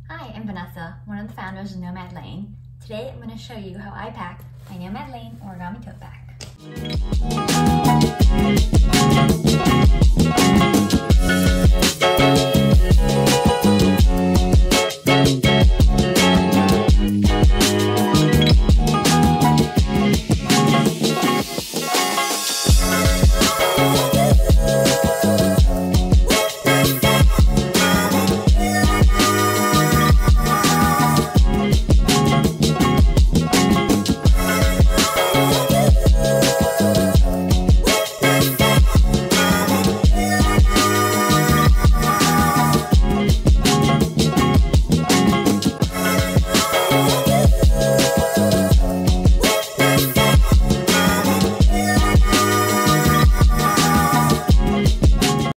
Hi, I'm Vanessa, one of the founders of Nomad Lane. Today I'm going to show you how I pack my Nomad Lane Origami Tote Pack.